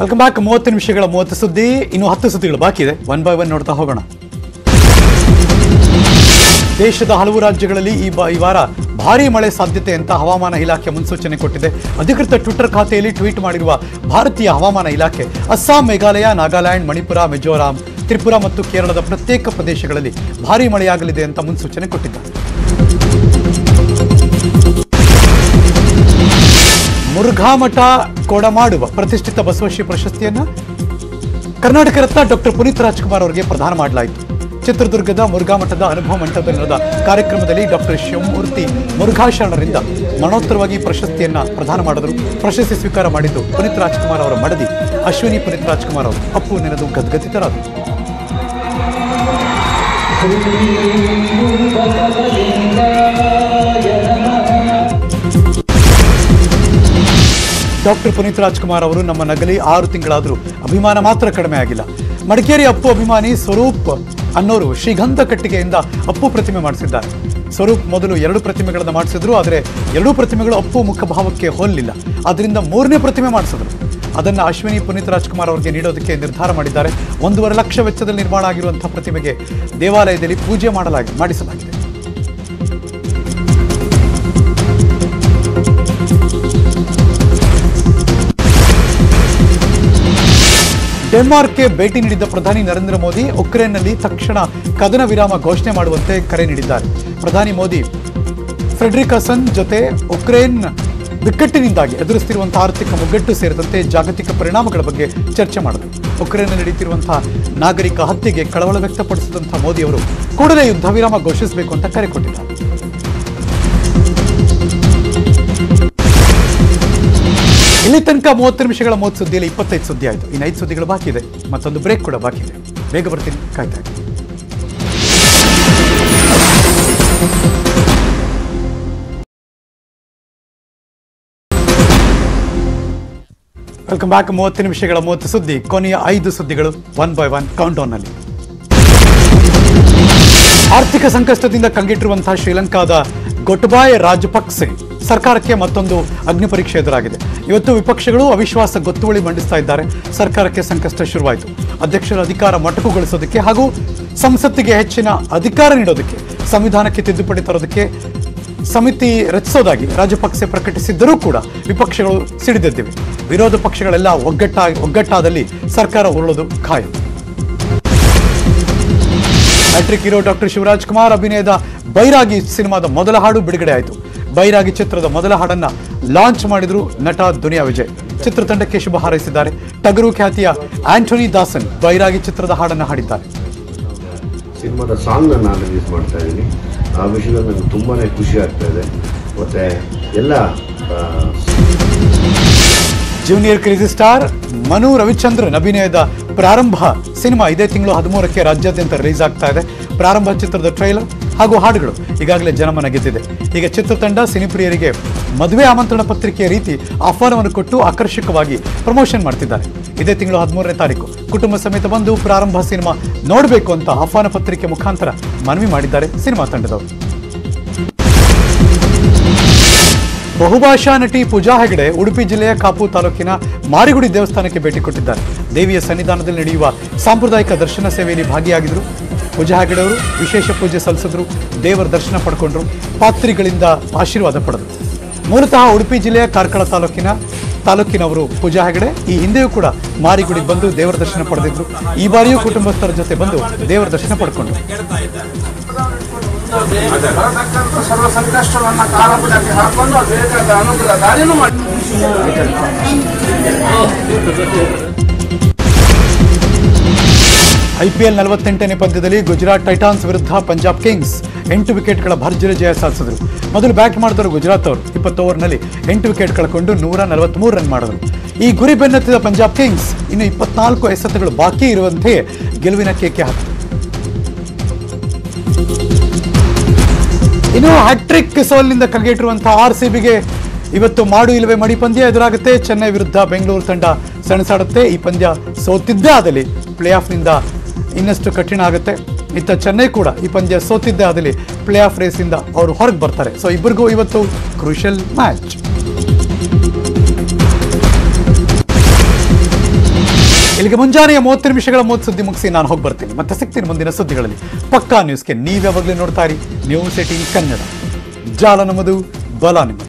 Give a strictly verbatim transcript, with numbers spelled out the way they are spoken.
Welcome back. ಮೂವತ್ತು ನಿಮಿಷಗಳ ಮೂವತ್ತು ಸುದ್ದಿ, ಇನ್ನು ಹತ್ತು ಸುದ್ದಿಗಳು ಬಾಕಿ ಇದೆ. ಒನ್ ಬೈ ಒನ್ ನೋಡ್ತಾ ಹೋಗೋಣ. ದೇಶದ ಹಲವು ರಾಜ್ಯಗಳಲ್ಲಿ ಈ ಈ ವಾರ ಭಾರೀ ಮಳೆ ಸಾಧ್ಯತೆ ಅಂತ ಹವಾಮಾನ ಇಲಾಖೆ ಮುನ್ಸೂಚನೆ ಕೊಟ್ಟಿದೆ. ಅಧಿಕೃತ ಟ್ವಿಟರ್ ಖಾತೆಯಲ್ಲಿ ಟ್ವೀಟ್ ಮಾಡಿರುವ ಭಾರತೀಯ ಹವಾಮಾನ ಇಲಾಖೆ ಅಸ್ಸಾಂ, ಮೇಘಾಲಯ, ನಾಗಾಲ್ಯಾಂಡ್, ಮಣಿಪುರ, ಮಿಜೋರಾಂ, ತ್ರಿಪುರಾ ಮತ್ತು ಕೇರಳದ ಪ್ರತ್ಯೇಕ ಪ್ರದೇಶಗಳಲ್ಲಿ ಭಾರೀ ಮಳೆಯಾಗಲಿದೆ ಅಂತ ಮುನ್ಸೂಚನೆ ಕೊಟ್ಟಿದ್ದಾರೆ. ಮುರುಘಾಮಠ ಕೊಡಮಾಡುವ ಪ್ರತಿಷ್ಠಿತ ಬಸವಶ್ರೀ ಪ್ರಶಸ್ತಿಯನ್ನು ಕರ್ನಾಟಕ ರತ್ನ ಡಾಕ್ಟರ್ ಪುನೀತ್ ರಾಜ್ಕುಮಾರ್ ಅವರಿಗೆ ಪ್ರದಾನ ಮಾಡಲಾಯಿತು. ಚಿತ್ರದುರ್ಗದ ಮುರುಘಾಮಠದ ಅನುಭವ ಮಂಟಪದಲ್ಲಿ ನಡೆದ ಕಾರ್ಯಕ್ರಮದಲ್ಲಿ ಡಾಕ್ಟರ್ ಶಿವಮೂರ್ತಿ ಮುರುಘಾಶರಣರಿಂದ ಮರಣೋತ್ತರವಾಗಿ ಪ್ರಶಸ್ತಿಯನ್ನ ಪ್ರದಾನ ಮಾಡಿದರು. ಪ್ರಶಸ್ತಿ ಸ್ವೀಕಾರ ಮಾಡಿದ್ದು ಪುನೀತ್ ರಾಜ್ಕುಮಾರ್ ಅವರ ಮಡದಿ ಅಶ್ವಿನಿ ಪುನೀತ್ ರಾಜ್ಕುಮಾರ್ ಅವರು ಅಪ್ಪು ನೆನೆದು ಗದ್ಗದಿತರಾದರು. ಡಾಕ್ಟರ್ ಪುನೀತ್ ರಾಜ್ಕುಮಾರ್ ಅವರು ನಮ್ಮ ನಗಲಿ ಆರು ತಿಂಗಳಾದರೂ ಅಭಿಮಾನ ಮಾತ್ರ ಕಡಿಮೆ ಆಗಿಲ್ಲ. ಮಡಿಕೇರಿ ಅಪ್ಪು ಅಭಿಮಾನಿ ಸ್ವರೂಪ್ ಅನ್ನೋರು ಶ್ರೀಗಂಧ ಕಟ್ಟಿಗೆಯಿಂದ ಅಪ್ಪು ಪ್ರತಿಮೆ ಮಾಡಿಸಿದ್ದಾರೆ. ಸ್ವರೂಪ್ ಮೊದಲು ಎರಡು ಪ್ರತಿಮೆಗಳನ್ನು ಮಾಡಿಸಿದ್ರು, ಆದರೆ ಎರಡೂ ಪ್ರತಿಮೆಗಳು ಅಪ್ಪು ಮುಖಭಾವಕ್ಕೆ ಹೋಲಿಲ್ಲ. ಅದರಿಂದ ಮೂರನೇ ಪ್ರತಿಮೆ ಮಾಡಿಸಿದ್ರು. ಅದನ್ನು ಅಶ್ವಿನಿ ಪುನೀತ್ ರಾಜ್ಕುಮಾರ್ ಅವರಿಗೆ ನೀಡೋದಕ್ಕೆ ನಿರ್ಧಾರ ಮಾಡಿದ್ದಾರೆ. ಒಂದೂವರೆ ಲಕ್ಷ ವೆಚ್ಚದಲ್ಲಿ ನಿರ್ಮಾಣ ಆಗಿರುವಂತಹ ಪ್ರತಿಮೆಗೆ ದೇವಾಲಯದಲ್ಲಿ ಪೂಜೆ ಮಾಡಲಾಗಿ ಮಾಡಿಸಲಾಗಿದೆ. ಡೆನ್ಮಾರ್ಕ್ಗೆ ಭೇಟಿ ನೀಡಿದ್ದ ಪ್ರಧಾನಿ ನರೇಂದ್ರ ಮೋದಿ ಉಕ್ರೇನ್ನಲ್ಲಿ ತಕ್ಷಣ ಕದನ ವಿರಾಮ ಘೋಷಣೆ ಮಾಡುವಂತೆ ಕರೆ ನೀಡಿದ್ದಾರೆ. ಪ್ರಧಾನಿ ಮೋದಿ ಫ್ರೆಡ್ರಿಕಸನ್ ಜೊತೆ ಉಕ್ರೇನ್ ಬಿಕ್ಕಟ್ಟಿನಿಂದಾಗಿ ಎದುರಿಸುತ್ತಿರುವಂತಹ ಆರ್ಥಿಕ ಮುಗ್ಗಟ್ಟು ಸೇರಿದಂತೆ ಜಾಗತಿಕ ಪರಿಣಾಮಗಳ ಬಗ್ಗೆ ಚರ್ಚೆ ಮಾಡಿದರು. ಉಕ್ರೇನ್ನಲ್ಲಿ ನಡೆಯುತ್ತಿರುವಂತಹ ನಾಗರಿಕ ಹತ್ಯೆಗೆ ಕಳವಳ ವ್ಯಕ್ತಪಡಿಸಿದಂತಹ ಮೋದಿ ಅವರು ಕೂಡಲೇ ಯುದ್ಧ ವಿರಾಮ ಘೋಷಿಸಬೇಕು ಅಂತ ಕರೆ ಕೊಟ್ಟಿದ್ದಾರೆ. ಇಲ್ಲಿ ತನಕ ಮೂವತ್ತು ನಿಮಿಷಗಳ ಮೂವತ್ತು ಸುದ್ದಿಯಲ್ಲಿ ಇಪ್ಪತ್ತೈದು ಸುದ್ದಿ ಆಯಿತು. ಇನ್ನು ಐದು ಸುದ್ದಿಗಳು ಬಾಕಿ ಇದೆ. ಮತ್ತೊಂದು ಬ್ರೇಕ್ ಕೂಡ ಬಾಕಿ ಇದೆ. ಬೇಗ ಬರ್ತೀನಿ, ಕಾಯ್ತಾ ಇದ್ದೀನಿ. Welcome back. ಮೂವತ್ತು ನಿಮಿಷಗಳ ಮೂವತ್ತು ಸುದ್ದಿ, ಕೊನೆಯ ಐದು ಸುದ್ದಿಗಳು one by one countdown ನಲ್ಲಿ. ಆರ್ಥಿಕ ಸಂಕಷ್ಟದಿಂದ ಕಂಗೆಟ್ಟಿರುವಂತಹ ಶ್ರೀಲಂಕಾದ ಗೊಟಬಾಯ ರಾಜಪಕ್ಸೆ ಸರ್ಕಾರಕ್ಕೆ ಮತ್ತೊಂದು ಅಗ್ನಿ ಪರೀಕ್ಷೆ ಎದುರಾಗಿದೆ. ಇವತ್ತು ವಿಪಕ್ಷಗಳು ಅವಿಶ್ವಾಸ ಗೊತ್ತುವಳಿ ಮಂಡಿಸ್ತಾ ಇದ್ದಾರೆ. ಸರ್ಕಾರಕ್ಕೆ ಸಂಕಷ್ಟ ಶುರುವಾಯಿತು. ಅಧ್ಯಕ್ಷರ ಅಧಿಕಾರ ಮೊಟಕುಗೊಳಿಸೋದಕ್ಕೆ ಹಾಗೂ ಸಂಸತ್ತಿಗೆ ಹೆಚ್ಚಿನ ಅಧಿಕಾರ ನೀಡೋದಕ್ಕೆ, ಸಂವಿಧಾನಕ್ಕೆ ತಿದ್ದುಪಡಿ ತರೋದಕ್ಕೆ ಸಮಿತಿ ರಚಿಸೋದಾಗಿ ರಾಜಪಕ್ಸೆ ಪ್ರಕಟಿಸಿದ್ದರೂ ಕೂಡ ವಿಪಕ್ಷಗಳು ಸಿಡಿದೆದ್ದಿವೆ. ವಿರೋಧ ಪಕ್ಷಗಳೆಲ್ಲ ಒಗ್ಗಟ್ಟಾ ಒಗ್ಗಟ್ಟಾದಲ್ಲಿ ಸರ್ಕಾರ ಉರುಳೋದು ಖಾಯ. Hat trick hero doctor Shivaraj Kumar ಅಭಿನಯದ ಬೈರಾಗಿ ಸಿನಿಮಾದ ಮೊದಲ ಹಾಡು ಬಿಡುಗಡೆ ಆಯಿತು. ಬೈರಾಗಿ ಚಿತ್ರದ ಮೊದಲ ಹಾಡನ್ನ ಲಾಂಚ್ ಮಾಡಿದ್ರು ನಟ ದುನಿಯಾ ವಿಜಯ್. ಚಿತ್ರತಂಡಕ್ಕೆ ಶುಭ ಹಾರೈಸಿದ್ದಾರೆ. ಟಗರು ಖ್ಯಾತಿಯ ಆಂಟೋನಿ ದಾಸನ್ ಬೈರಾಗಿ ಚಿತ್ರದ ಹಾಡನ್ನು ಹಾಡಿದ್ದಾರೆ. ಸಿನಿಮಾದ ಸಾಂಗ್ ನಾನು ರಿಲೀಸ್ ಮಾಡ್ತಾ ಇದ್ದೀನಿ. ಆ ವಿಷಯದಲ್ಲಿ ನನಗೆ ತುಂಬಾನೇ ಖುಷಿ ಆಗ್ತಾ ಇದೆ. ಮತ್ತೆ ಎಲ್ಲ junior crazy star Manu Ravichandran ಅಭಿನಯದ ಪ್ರಾರಂಭ ಸಿನಿಮಾ ಇದೇ ತಿಂಗಳು ಹದಿಮೂರಕ್ಕೆ ರಾಜ್ಯಾದ್ಯಂತ ರಿಲೀಸ್ ಆಗ್ತಾ ಇದೆ. ಪ್ರಾರಂಭ ಚಿತ್ರದ ಟ್ರೈಲರ್ ಹಾಗೂ ಹಾಡುಗಳು ಈಗಾಗಲೇ ಜನಮನ ಗೆದ್ದಿದೆ. ಈಗ ಚಿತ್ರತಂಡ ಸಿನಿಪ್ರಿಯರಿಗೆ ಮದುವೆ ಆಮಂತ್ರಣ ಪತ್ರಿಕೆಯ ರೀತಿ ಆಹ್ವಾನವನ್ನು ಕೊಟ್ಟು ಆಕರ್ಷಕವಾಗಿ ಪ್ರಮೋಷನ್ ಮಾಡ್ತಿದ್ದಾರೆ. ಇದೇ ತಿಂಗಳು ಹದಿಮೂರನೇ ತಾರೀಕು ಕುಟುಂಬ ಸಮೇತ ಬಂದು ಪ್ರಾರಂಭ ಸಿನಿಮಾ ನೋಡಬೇಕು ಅಂತ ಆಹ್ವಾನ ಪತ್ರಿಕೆ ಮುಖಾಂತರ ಮನವಿ ಮಾಡಿದ್ದಾರೆ ಸಿನಿಮಾ ತಂಡದವರು. ಬಹುಭಾಷಾ ನಟಿ ಪೂಜಾ ಹೆಗಡೆ ಉಡುಪಿ ಜಿಲ್ಲೆಯ ಕಾಪು ತಾಲೂಕಿನ ಮಾರಿಗುಡಿ ದೇವಸ್ಥಾನಕ್ಕೆ ಭೇಟಿ ಕೊಟ್ಟಿದ್ದಾರೆ. ದೇವಿಯ ಸನ್ನಿಧಾನದಲ್ಲಿ ನಡೆಯುವ ಸಾಂಪ್ರದಾಯಿಕ ದರ್ಶನ ಸೇವೆಯಲ್ಲಿ ಭಾಗಿಯಾಗಿದ್ದರು. ಪೂಜಾ ಹೆಗಡೆ ಅವರು ವಿಶೇಷ ಪೂಜೆ ಸಲ್ಲಿಸಿದ್ರು, ದೇವರ ದರ್ಶನ ಪಡ್ಕೊಂಡ್ರು, ಪಾತ್ರಿಗಳಿಂದ ಆಶೀರ್ವಾದ ಪಡೆದರು. ಮೂಲತಃ ಉಡುಪಿ ಜಿಲ್ಲೆಯ ಕಾರ್ಕಳ ತಾಲೂಕಿನ ತಾಲೂಕಿನವರು ಪೂಜಾ ಹೆಗಡೆ ಈ ಹಿಂದೆಯೂ ಕೂಡ ಮಾರಿಗುಡಿಗೆ ಬಂದು ದೇವರ ದರ್ಶನ ಪಡೆದಿದ್ರು. ಈ ಬಾರಿಯೂ ಕುಟುಂಬಸ್ಥರ ಜೊತೆ ಬಂದು ದೇವರ ದರ್ಶನ ಪಡ್ಕೊಂಡ್ರು. ಸರ್ವ ಸಂಕಷ್ಟವನ್ನು ಕಾಲಪುಟಕ್ಕೆ ಹಾಕೊಂಡು ಬೇಕಾದ ಅನುಕೂಲ ದಾರಿನೂ ಮಾಡಿ. ಐಪಿಎಲ್ ನಲವತ್ತೆಂಟನೇ ಪಂದ್ಯದಲ್ಲಿ ಗುಜರಾತ್ ಟೈಟಾನ್ಸ್ ವಿರುದ್ಧ ಪಂಜಾಬ್ ಕಿಂಗ್ಸ್ ಎಂಟು ವಿಕೆಟ್ಗಳ ಭರ್ಜರಿ ಜಯ ಸಾಧಿಸಿದರು. ಮೊದಲು ಬ್ಯಾಟ್ ಮಾಡಿದವರು ಗುಜರಾತ್ ಅವರು ಇಪ್ಪತ್ತು ಓವರ್ನಲ್ಲಿ ಎಂಟು ವಿಕೆಟ್ ಕಳ್ಕೊಂಡು ನೂರ ನಲವತ್ಮೂರು ರನ್ ಮಾಡಿದರು. ಈ ಗುರಿ ಬೆನ್ನತ್ತಿದ ಪಂಜಾಬ್ ಕಿಂಗ್ಸ್ ಇನ್ನು ಇಪ್ಪತ್ನಾಲ್ಕು ಎಸೆತಗಳು ಬಾಕಿ ಇರುವಂತೆಯೇ ಗೆಲುವಿನ ಕೇಕೆ ಹಾಕಿತು. ಇನ್ನು ಹ್ಯಾಟ್ರಿಕ್ ಸೋಲಿನಿಂದ ಕಂಗೆಟ್ಟಿರುವಂತಹ ಆರ್ ಸಿ ಬಿಗೆ ಇವತ್ತು ಮಾಡು ಇಲ್ಲವೇ ಮಡಿ ಪಂದ್ಯ ಎದುರಾಗುತ್ತೆ. ಚೆನ್ನೈ ವಿರುದ್ಧ ಬೆಂಗಳೂರು ತಂಡ ಸೆಣಸಾಡುತ್ತೆ. ಈ ಪಂದ್ಯ ಸೋತಿದ್ದೇ ಆದಲ್ಲಿ ಪ್ಲೇ ಆಫ್ನಿಂದ ಇನ್ನಷ್ಟು ಕಠಿಣ ಆಗುತ್ತೆ. ಇತ್ತ ಚೆನ್ನೈ ಕೂಡ ಈ ಪಂದ್ಯ ಸೋತಿದ್ದೇ ಆದಲ್ಲಿ ಪ್ಲೇ ಆಫ್ ರೇಸಿಂದ ಅವರು ಹೊರಗೆ ಬರ್ತಾರೆ. ಸೊ ಇಬ್ಬರಿಗೂ ಇವತ್ತು ಕ್ರೂಷಿಯಲ್ ಮ್ಯಾಚ್. ಇಲ್ಲಿಗೆ ಮುಂಜಾನೆಯ ಮೂವತ್ತು ನಿಮಿಷಗಳ ಮೂವತ್ತು ಸುದ್ದಿ ಮುಗಿಸಿ ನಾನು ಹೋಗಿ ಬರ್ತೀನಿ. ಮತ್ತೆ ಸಿಗ್ತೀನಿ ಮುಂದಿನ ಸುದ್ದಿಗಳಲ್ಲಿ. ಪಕ್ಕಾ ನ್ಯೂಸ್ಗೆ ನೀವ್ಯಾವಾಗಲೂ ನೋಡ್ತಾ ಇರಿ ನ್ಯೂಸ್ ಏಟೀನ್ ಕನ್ನಡ. ಜಾಲ ನಮ್ಮದು, ಬಲ ನಿಮ್ಮದು.